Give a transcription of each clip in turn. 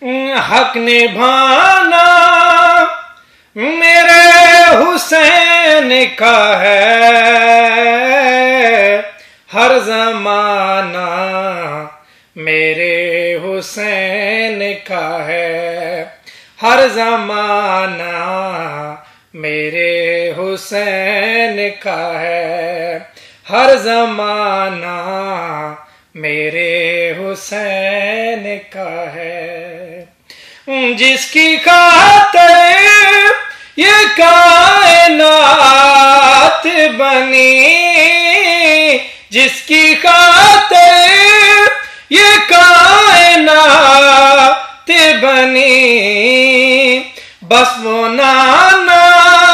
हक निभाना मेरे हुसैन का है, हर जमाना मेरे हुसैन का है, हर जमाना मेरे हुसैन का है, हर जमाना मेरे हुसैन का है। जिसकी खातिर ये कायनात बनी, जिसकी खातिर ये कायनात बनी, बस वो नाना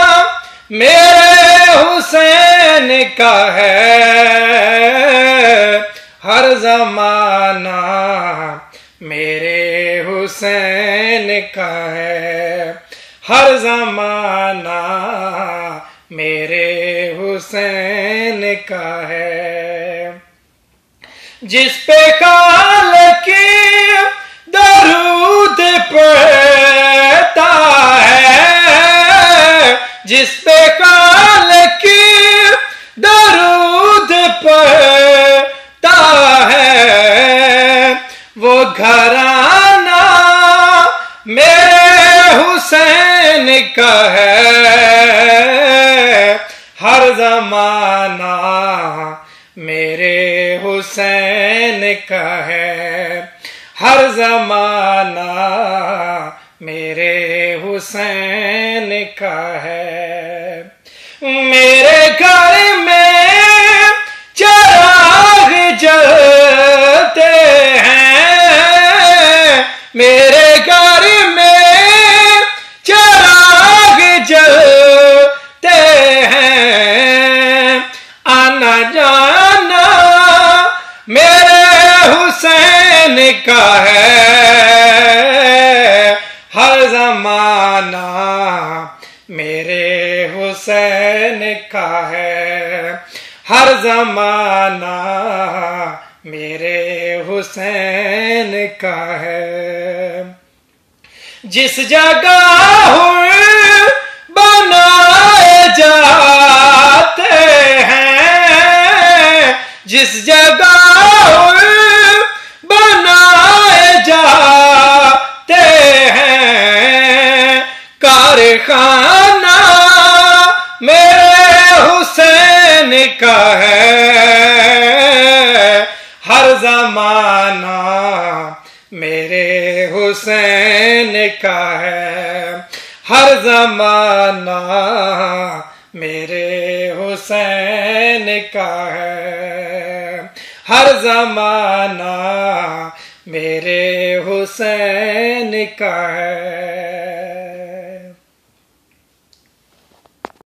मेरे हुसैन का है, हर जमाना मेरे हुसैन का है, हर जमाना मेरे हुसैन का है। जिस पे काल की दरूद पड़ता है, जिस पे काल की दरूद पड़ता है, वो घराना मेरे हुसैन का है, हर जमाना मेरे हुसैन का है, हर जमाना मेरे हुसैन का है। मेरे घर में चिराग जलते हैं, मेरे घर में चिराग जलते हैं, आना जाना मेरे हुसैन का है, हर जमाना मेरे हुसैन का है, हर जमाना मेरे हुसैन का है। जिस जगह बनाए जाते हैं, जिस जगह बनाए जाते हैं, कारखाना मेरे हुसैन का है, हर जमाना मेरे हुसैन का है, हर जमाना मेरे हुसैन का है, हर जमाना मेरे हुसैन का है।